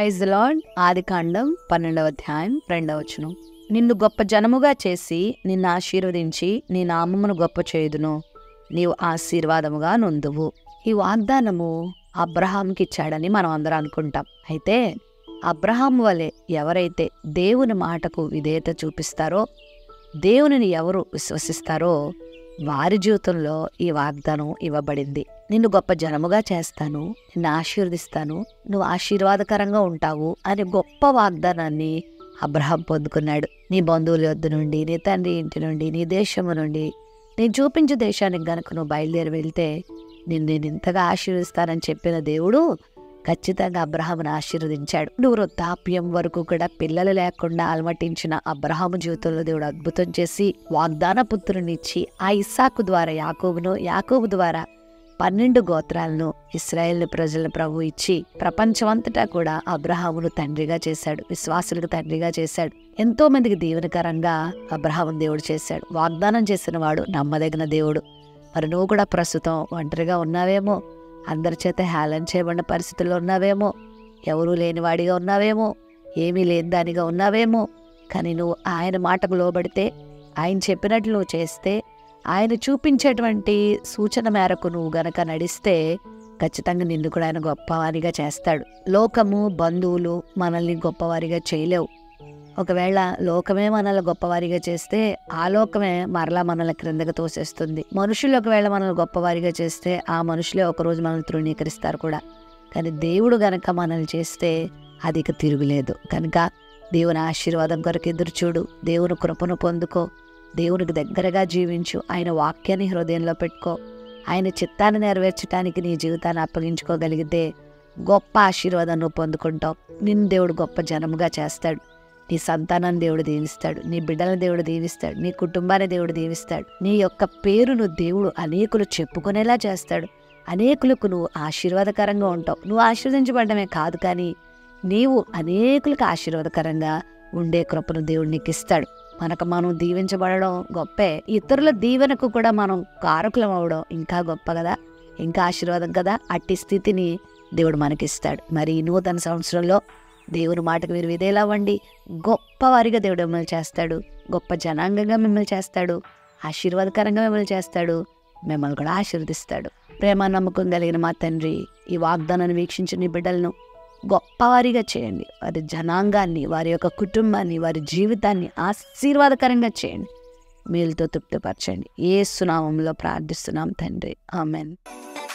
Praise the lord. ఆదికాండం 12వ అధ్యాయం 2వ వచనం. నిన్ను గొప్ప జనముగా చేసి నిన్ను ఆశీర్వదించి నీ నామమును గొప్ప చేయుదును, నీవు ఆశీర్వాదముగా నొందువు. ఈ వాగ్దానము అబ్రహాంకి ఇచ్చాడని మనం అందరం అనుకుంటాం. అయితే అబ్రహాం వలె ఎవరైతే దేవుని మాటకు విధేయత చూపిస్తారో, దేవునిని ఎవరు విశ్వసిస్తారో వారి జీవితంలో ఈ వాగ్దానం ఇవ్వబడింది. నిన్ను గొప్ప జనముగా చేస్తాను, నిన్ను ఆశీర్వదిస్తాను, నువ్వు ఆశీర్వాదకరంగా ఉంటావు అనే గొప్ప వాగ్దానాన్ని అబ్రహాం పొందుకున్నాడు. నీ బంధువుల యొద్ద నుండి, నీ తండ్రి ఇంటి నుండి, నీ దేశము నుండి, నేను చూపించే దేశానికి గనుక నువ్వు బయలుదేరి వెళ్తే నేను ఇంతగా ఆశీర్వదిస్తానని చెప్పిన దేవుడు ఖచ్చితంగా అబ్రహామును ఆశీర్వదించాడు. నువ్వు వృద్ధాప్యం వరకు కూడా పిల్లలు లేకుండా అలమటించిన అబ్రహాము జీవితంలో దేవుడు అద్భుతం చేసి వాగ్దాన పుత్రునిచ్చి ఆ ఇస్సాకు ద్వారా యాకోబును, యాకోబు ద్వారా 12 గోత్రాలను, ఇశ్రాయేలు ప్రజలను ప్రభు ఇచ్చి ప్రపంచమంతటా కూడా అబ్రహామును తండ్రిగా చేశాడు, విశ్వాసులకు తండ్రిగా చేశాడు. ఎంతో మందికి దీవెనకరంగా అబ్రహామును దేవుడు చేశాడు. వాగ్దానం చేసిన వాడు నమ్మదగిన దేవుడు. మరి నువ్వు కూడా ప్రస్తుతం ఒంటరిగా ఉన్నావేమో, అందరి చేత హేళన చేయబడిన పరిస్థితుల్లో ఉన్నావేమో, ఎవరూ లేనివాడిగా ఉన్నావేమో, ఏమీ లేని దానిగా ఉన్నావేమో. కానీ నువ్వు ఆయన మాటకు లోబడితే, ఆయన చెప్పినట్లు నువ్వు చేస్తే, ఆయన చూపించేటువంటి సూచన మేరకు నువ్వు గనక నడిస్తే ఖచ్చితంగా నిన్ను కూడా ఆయన గొప్పవారిగా చేస్తాడు. లోకము, బంధువులు మనల్ని గొప్పవారిగా చేయలేవు. ఒకవేళ లోకమే మనల్ని గొప్పవారిగా చేస్తే ఆ లోకమే మరలా మనల్ని క్రిందకి తోసేస్తుంది. మనుషులు ఒకవేళ మనల్ని గొప్పవారిగా చేస్తే ఆ మనుషులే ఒకరోజు మనల్ని తృణీకరిస్తారు కూడా. కానీ దేవుడు గనక మనల్ని చేస్తే అది ఇక తిరుగులేదు. కనుక దేవుని ఆశీర్వాదం కొరకు ఎదురు చూడు, దేవుని కృపను పొందుకో, దేవునికి దగ్గరగా జీవించు, ఆయన వాక్యాన్ని హృదయంలో పెట్టుకో. ఆయన చిత్తాన్ని నెరవేర్చడానికి నీ జీవితాన్ని అప్పగించుకోగలిగితే గొప్ప ఆశీర్వాదం నువ్వు పొందుకుంటావు. నిన్ను దేవుడు గొప్ప జనముగా చేస్తాడు. నీ సంతానాన్ని దేవుడు దీవిస్తాడు, నీ బిడ్డలను దేవుడు దీవిస్తాడు, నీ కుటుంబాన్ని దేవుడు దీవిస్తాడు. నీ యొక్క పేరును దేవుడు అనేకులు చెప్పుకునేలా చేస్తాడు. అనేకులకు నువ్వు ఆశీర్వాదకరంగా ఉంటావు. నువ్వు ఆశీర్వదించబడమే కాదు, కానీ నీవు అనేకులకు ఆశీర్వాదకరంగా ఉండే కృపను దేవుడు నీకు ఇస్తాడు. మనం దీవించబడడం గొప్పే, ఇతరుల దీవెనకు కూడా మనం కారకులం అవడం ఇంకా గొప్ప కదా, ఇంకా ఆశీర్వాదం కదా. అట్టి స్థితిని దేవుడు మనకిస్తాడు. మరి ఈ నూతన సంవత్సరంలో దేవుని మాటకు మీరు విధేయులవ్వండి. గొప్పవారిగా దేవుడు మిమ్మల్ని చేస్తాడు, గొప్ప జనాంగంగా మిమ్మల్ని చేస్తాడు, ఆశీర్వాదకరంగా మిమ్మల్ని చేస్తాడు, మిమ్మల్ని కూడా ఆశీర్వదిస్తాడు. ప్రేమ నమ్మకం కలిగిన మా తండ్రి, ఈ వాగ్దానాన్ని వీక్షించిన నీ బిడ్డలను గొప్పవారిగా చేయండి. వారి జనాంగాన్ని, వారి యొక్క కుటుంబాన్ని, వారి జీవితాన్ని ఆశీర్వాదకరంగా చేయండి. మేలుతో తృప్తిపరచండి. యేసు నామములో ప్రార్థిస్తున్నాం తండ్రి, ఆమెన్.